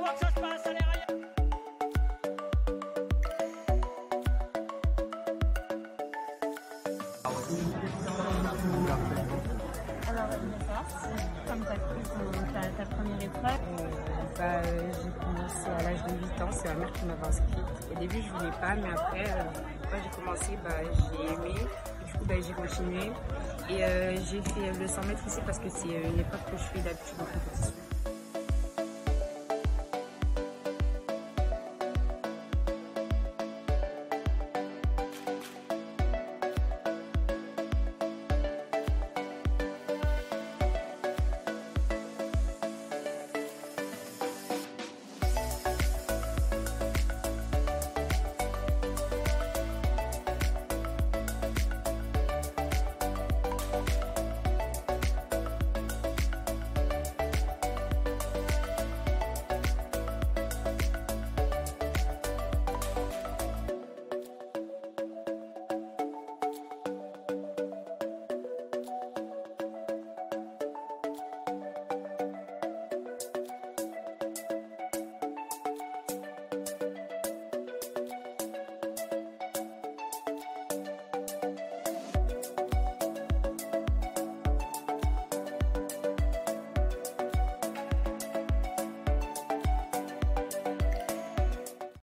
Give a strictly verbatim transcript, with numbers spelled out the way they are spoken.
comment ça se passe, allez Rayane. Alors, comme tu as pris ta, ta première épreuve, euh, bah, euh, j'ai commencé à l'âge de huit ans, c'est ma mère qui m'avait inscrite. Au début, je voulais pas, mais après, euh, quand j'ai commencé, bah, j'ai aimé. Du coup, bah, j'ai continué. Et euh, j'ai fait le cent mètres aussi parce que c'est une épreuve que je fais d'habitude en compétition.